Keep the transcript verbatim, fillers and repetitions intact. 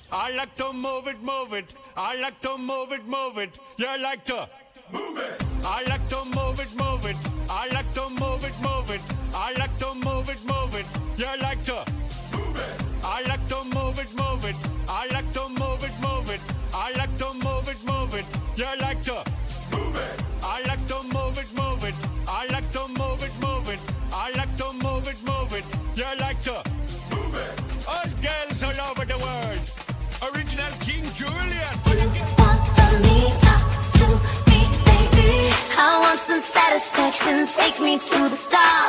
I like to move it, move it. I like to move it, move it. You like to move it. I like to move it, move it. I like to move it, move it. I like to move it, move it. You like to move it. I like to move it, move it. I like to move it, move it. I like to move it, move it. You like to move it. I like to move it, move it. I like to move it, move it. I like to move it, move it. You like to move it. All girls all over the world. Original King Julian. You want from me, talk to me, baby. I want some satisfaction. Take me to the stars.